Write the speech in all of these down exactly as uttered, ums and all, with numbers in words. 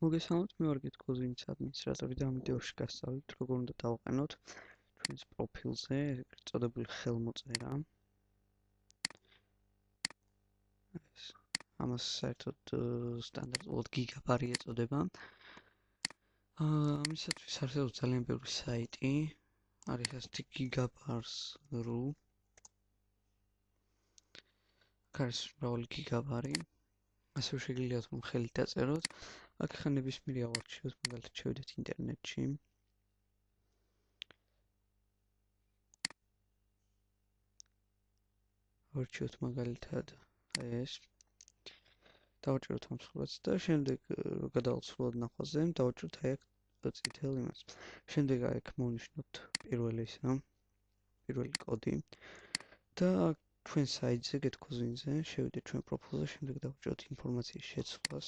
მოგესალმებით, მე ვარ გეთქოზინის ადმინისტრატორი და ამ ვიდეოში გასწავლით, როგორ უნდა დავაყენოთ ჩვენს პროფილზე ეგრეთ წოდებული ხელმოწერა. ეს ამას საერთოდ სტანდარტულად გიგაბარი ეწოდება. ამისათვის არსებობს ძალიან ბევრი საიტი, არის ასეთი გიგაბარს კრ. არის მრავალი გიგაბარი. ასევე შეგიძლიათ რომ ხელით დაწეროთ. აქ ხა ნებისმიერი ავარჩიოთ, მაგალითად შევიდეთ ინტერნეტში. ავარჩიოთ მაგალითად ეს. დავაჭეროთ ამ სურათს და შემდეგ გადავალთ სრულად ნახვაზე, დავაჭეროთ აი აქ წითელ იმას. შემდეგ აი აქ მოვნიშნოთ პირველი ისა, პირველი კოდი და ჩვენ საიტზე გეთქოზინზე შევიდეთ ჩვენ პროფილზე, შემდეგ დავაჭეროთ ინფორმაციის შეცვლას.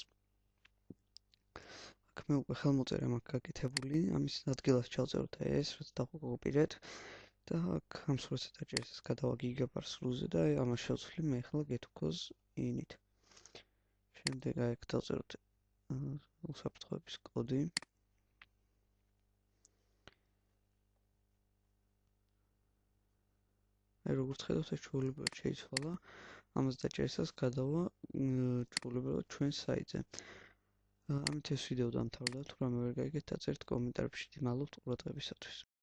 აქ მე უკვე ხელმოწერა მაქვს გაკეთებული, ამის ადგილას ჩავწეროთ ეს, რაც დავაკოპირეთ და აქ ამ სურათზე დაჭერეს ეს გადავა გიგაბარ სრულზე და ამას შევცვლი მე ახლა გეთქოз ინით. შემდეგ აი აქ დავწეროთ უსაფრთხოების კოდი. აი როგორც ხედავთ, ეს ჩვეულებრივად შეიცვალა. ამას დაჭერისას გადავა ჩვეულებრივად ჩვენ საიტზე. ამით ეს ვიდეო დამთავრდა. თუ რამე ვერ გაიგეთ, დაწერთ კომენტარებში. მადლობთ ყურადღებისათვის.